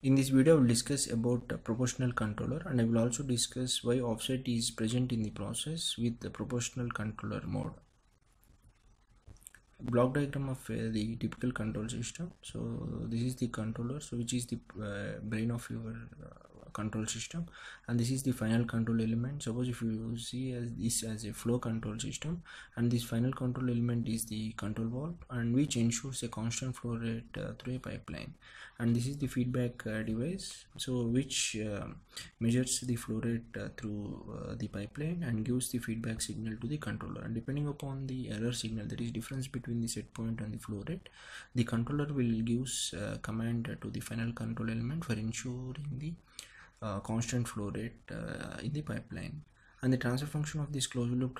In this video, I will discuss about proportional controller, and I will also discuss why offset is present in the process with the proportional controller mode. Block diagram of the typical control system. So this is the controller, so which is the brain of your control system, and this is the final control element. Suppose if you see this as a flow control system, and this final control element is the control valve, and which ensures a constant flow rate through a pipeline. And this is the feedback device, so which measures the flow rate through the pipeline and gives the feedback signal to the controller. And depending upon the error signal, that is difference between the set point and the flow rate, the controller will give command to the final control element for ensuring the constant flow rate in the pipeline. And the transfer function of this closed loop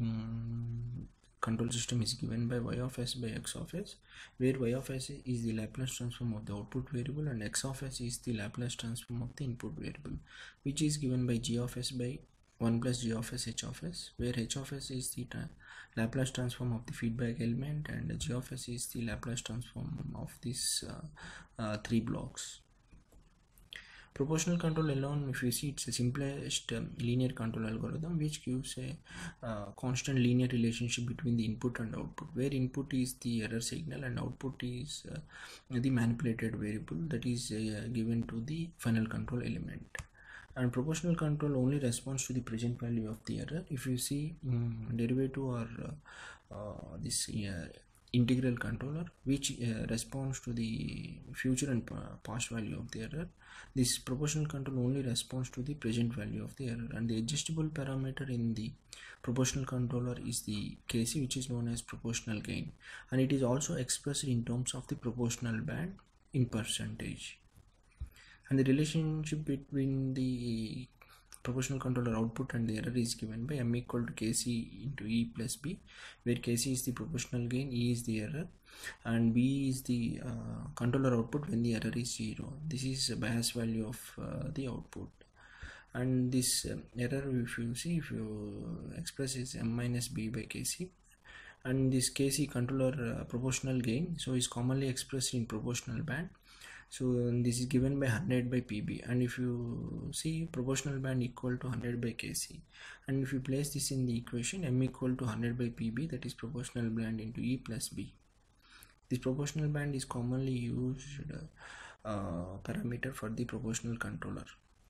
control system is given by y of s by x of s, where y of s is the Laplace transform of the output variable and x of s is the Laplace transform of the input variable, which is given by g of s by 1 plus g of s h of s, where h of s is the Laplace transform of the feedback element and g of s is the Laplace transform of these three blocks. Proportional control alone, if you see, it's the simplest linear control algorithm which gives a constant linear relationship between the input and output, where input is the error signal and output is the manipulated variable that is given to the final control element. And proportional control only responds to the present value of the error. If you see derivative or this integral controller, which responds to the future and past value of the error, this proportional control only responds to the present value of the error. And the adjustable parameter in the proportional controller is the Kc, which is known as proportional gain, and it is also expressed in terms of the proportional band in percentage. And the relationship between the proportional controller output and the error is given by m equal to Kc into E plus B, where Kc is the proportional gain, E is the error, and B is the controller output when the error is 0. This is a bias value of the output. And this error, if you see, if you express, is m minus B by Kc. And this Kc controller proportional gain, so is commonly expressed in proportional band. So this is given by 100 by PB, and if you see proportional band equal to 100 by Kc, and if you place this in the equation, m equal to 100 by PB, that is proportional band into E plus B. This proportional band is commonly used parameter for the proportional controller.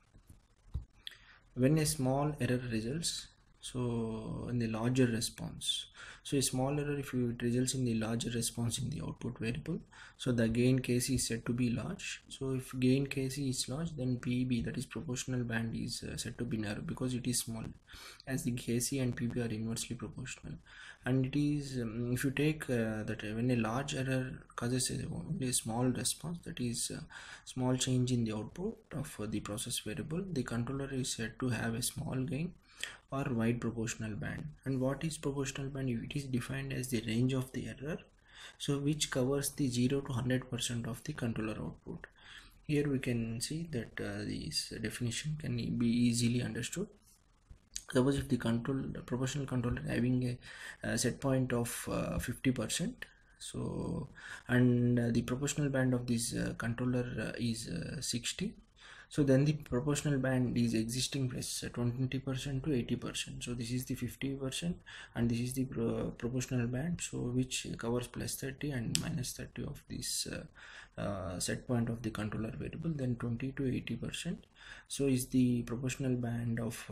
When a small error results, so in the larger response, so a small error, if it results in the larger response in the output variable, so the gain Kc is said to be large. So if gain Kc is large, then PB, that is proportional band, is said to be narrow because it is small, as the Kc and PB are inversely proportional. And it is if you take that when a large error causes only a small response, that is small change in the output of the process variable, the controller is said to have a small gain or wide proportional band. And what is proportional band? It is defined as the range of the error, so which covers the 0 to 100% of the controller output. Here we can see that this definition can be easily understood. Suppose if the proportional controller having a set point of 50%, so and the proportional band of this controller is 60, so then the proportional band is existing plus 20% to 80%. So this is the 50% and this is the proportional band, so which covers plus 30 and minus 30 of this set point of the controller variable, then 20 to 80%. So is the proportional band of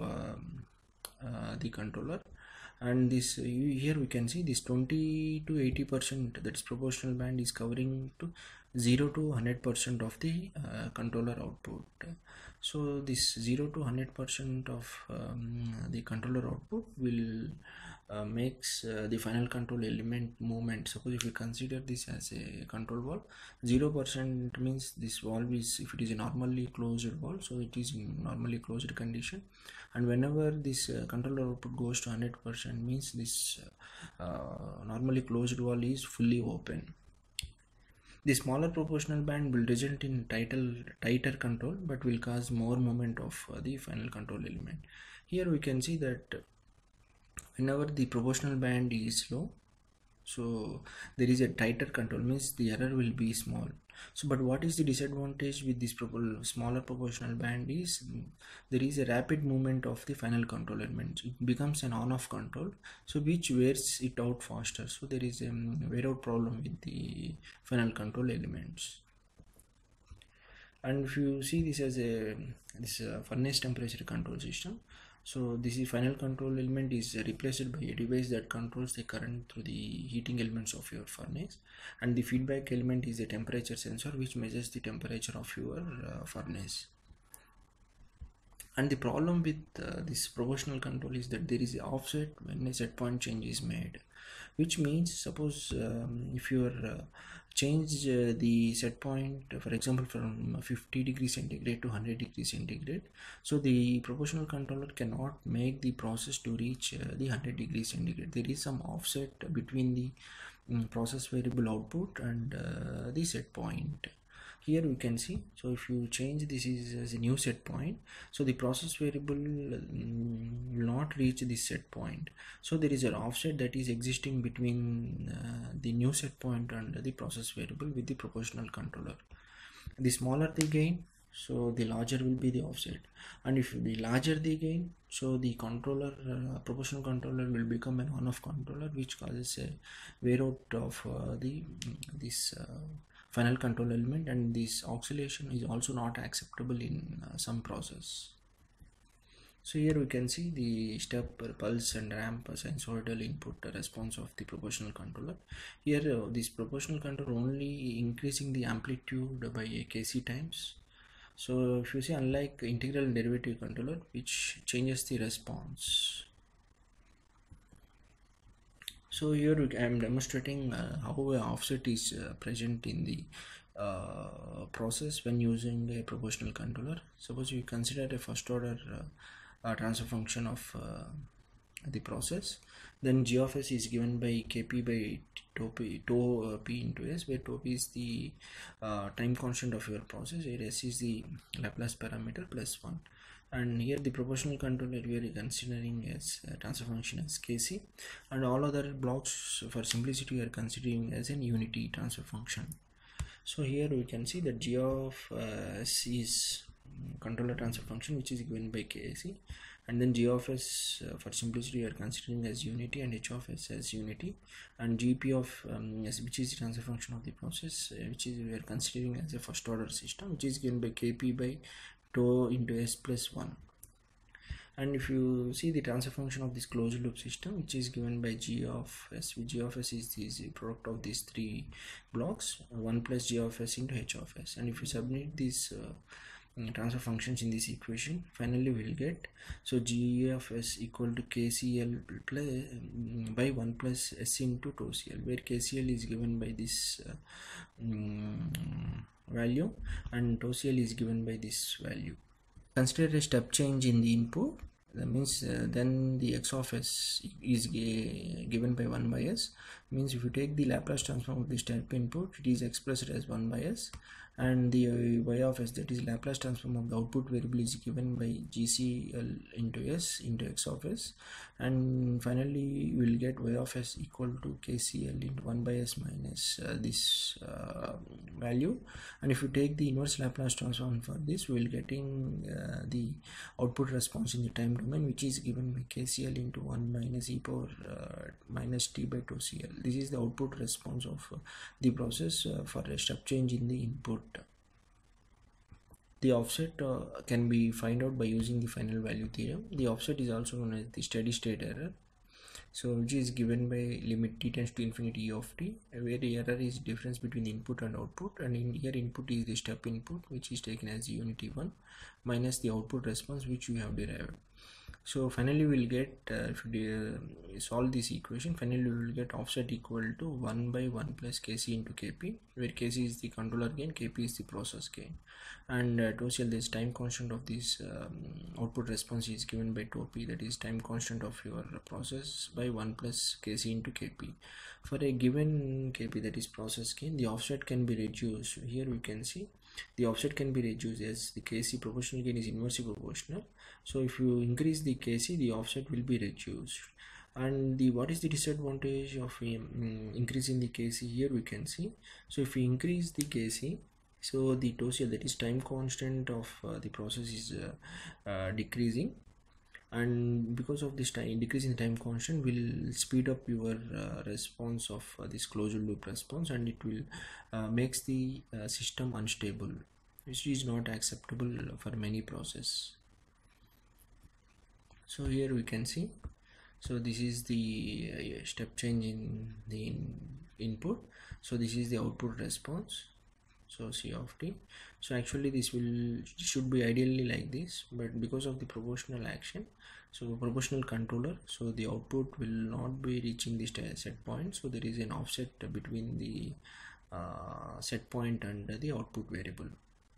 the controller. And this here we can see this 20 to 80%, that is proportional band, is covering to 0 to 100% of the controller output. So this 0 to 100% of the controller output will makes the final control element movement. Suppose if we consider this as a control valve, 0% means this valve is, if it is a normally closed valve, so it is in normally closed condition, and whenever this controller output goes to 100% means this normally closed valve is fully open. The smaller proportional band will result in tighter control, but will cause more movement of the final control element. Here we can see that whenever the proportional band is low, so there is a tighter control, means the error will be small, So but what is the disadvantage with this smaller proportional band is there is a rapid movement of the final control element. It becomes an on-off control, so which wears it out faster. So there is a wear out problem with the final control elements. And if you see this as a furnace temperature control system, so this is final control element is replaced by a device that controls the current through the heating elements of your furnace, and the feedback element is a temperature sensor which measures the temperature of your furnace. And the problem with this proportional control is that there is an offset when a set point change is made, which means suppose if you change the set point, for example, from 50 degrees centigrade to 100 degrees centigrade, so the proportional controller cannot make the process to reach the 100 degrees centigrade. There is some offset between the process variable output and the set point. Here we can see, so if you change this is as a new set point, so the process variable will not reach this set point. So there is an offset that is existing between the new set point and the process variable with the proportional controller. The smaller the gain, so the larger will be the offset, and if the larger the gain, so the controller proportional controller will become an on-off controller, which causes a wear out of this final control element, and this oscillation is also not acceptable in some process. So here we can see the step, pulse and ramp sinusoidal input response of the proportional controller. Here this proportional controller only increasing the amplitude by kc times. So if you see, unlike integral and derivative controller which changes the response. So here I am demonstrating how an offset is present in the process when using a proportional controller. Suppose you consider a first order transfer function of the process, then g of s is given by kp by tau p into s, where tau p is the time constant of your process, where s is the Laplace parameter plus 1. And here the proportional controller we are considering as transfer function as kc, and all other blocks for simplicity we are considering as an unity transfer function. So here we can see that g of s is controller transfer function which is given by kc, and then g of s for simplicity we are considering as unity, and h of s as unity, and gp of s, which is the transfer function of the process, which is we are considering as a first order system, which is given by kp by tau into s plus 1. And if you see the transfer function of this closed loop system, which is given by g of s, which g of s is the product of these three blocks, 1 plus g of s into h of s. And if you submit these transfer functions in this equation, finally we'll get, so g of s equal to kcl plus by 1 plus s into tau cl, where kcl is given by this value and tau cl is given by this value. Consider a step change in the input, that means then the x of s is given by 1 by s, means if you take the Laplace transform of the step input, it is expressed as 1 by s, and the y of s, that is Laplace transform of the output variable, is given by gcl into s into x of s, and finally you will get y of s equal to kcl into 1 by s minus this value. And if you take the inverse Laplace transform for this, we will getting the output response in the time domain, which is given by kcl into 1 minus e power minus t by tau cl. This is the output response of the process for a step change in the input. The offset can be found out by using the final value theorem. The offset is also known as the steady state error, so which is given by limit t tends to infinity e of t, where the error is difference between input and output, and in here input is the step input, which is taken as unity 1 minus the output response which we have derived. So finally we will get, if you solve this equation, finally we will get offset equal to 1 by 1 plus kc into kp, where kc is the controller gain, kp is the process gain, and tau cl, this time constant of this output response is given by tau p, that is time constant of your process, by 1 plus kc into kp. For a given kp, that is process gain, the offset can be reduced. Here we can see the offset can be reduced as the kc proportional gain is inversely proportional. So if you increase the kc, the offset will be reduced. And the what is the disadvantage of increasing the kc? Here we can see, so if we increase the kc, So the TOSIA, that is time constant of the process, is decreasing, and because of this time decrease in time constant will speed up your response of this closed loop response, and it will makes the system unstable, which is not acceptable for many process. So here we can see, so this is the step change in the input, so this is the output response, so C of t. So actually this should be ideally like this, but because of the proportional action, so proportional controller, so the output will not be reaching this set point, so there is an offset between the set point and the output variable.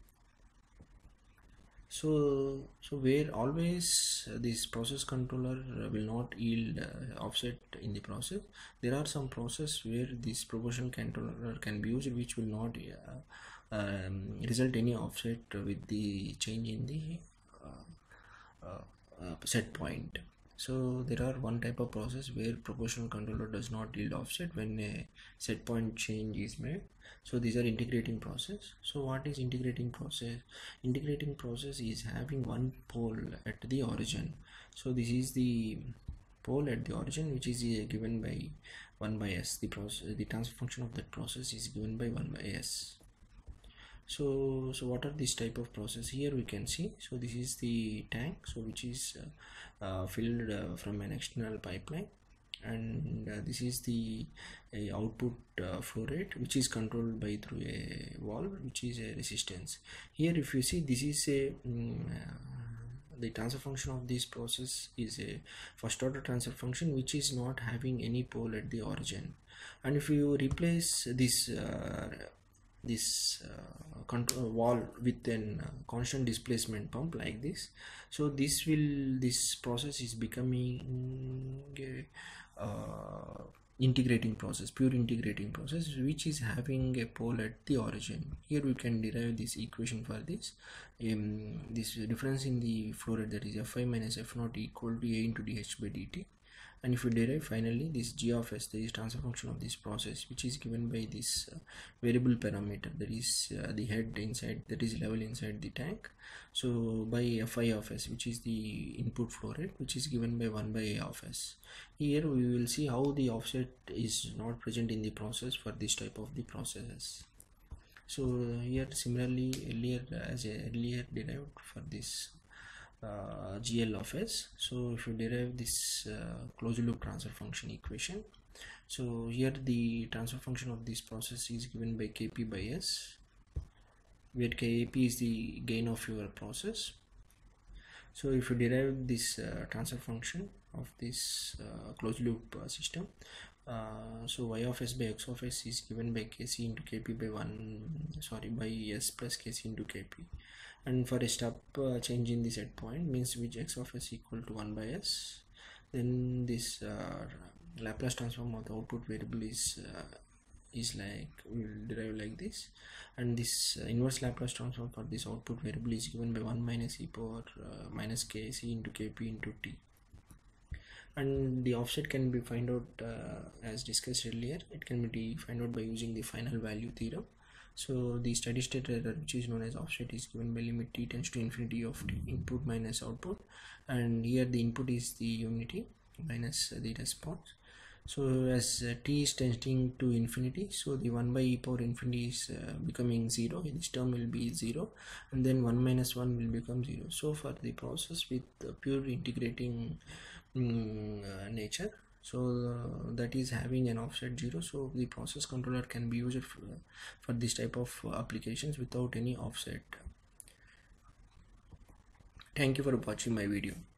So where always this process controller will not yield offset in the process, there are some process where this proportional controller can be used, which will not result any offset with the change in the set point. So there are one type of process where proportional controller does not yield offset when a set point change is made. So these are integrating process. So what is integrating process? Integrating process is having one pole at the origin. So this is the pole at the origin, which is given by 1 by s. The transfer function of that process is given by 1 by s. So what are this type of process? Here we can see, so this is the tank, so which is filled from an external pipeline, and this is the output flow rate, which is controlled by through a valve, which is a resistance. Here if you see, this is a the transfer function of this process is a first order transfer function, which is not having any pole at the origin. And if you replace this control valve with an constant displacement pump like this, so this process is becoming integrating process, pure integrating process, which is having a pole at the origin. Here we can derive this equation for this this difference in the flow rate, that is Fi minus F naught equal to A into dH by dt. And if you derive finally this g of s, that is transfer function of this process, which is given by this variable parameter, that is the head inside, that is level inside the tank, so by Fi of s, which is the input flow rate, which is given by 1 by A of s. Here we will see how the offset is not present in the process for this type of the processes. So here similarly earlier derived for this GL of s. So if you derive this closed loop transfer function equation, so here the transfer function of this process is given by Kp by s, where Kp is the gain of your process. So if you derive this transfer function of this closed loop system, so y of s by x of s is given by Kc into Kp by s plus Kc into Kp. And for a step change in the set point, means which x of s equal to 1 by s, then this Laplace transform of the output variable is like, will derive like this, and this inverse Laplace transform for this output variable is given by 1 minus e power minus Kc into Kp into t. And the offset can be found out as discussed earlier. It can be found out by using the final value theorem. So the steady state error, which is known as offset, is given by limit t tends to infinity of t, input minus output, and here the input is the unity minus the response. So as t is tending to infinity, so the 1 by e power infinity is becoming 0, this term will be 0, and then 1 minus 1 will become 0. So for the process with pure integrating nature, so that is having an offset 0, so the process controller can be used for this type of applications without any offset. Thank you for watching my video.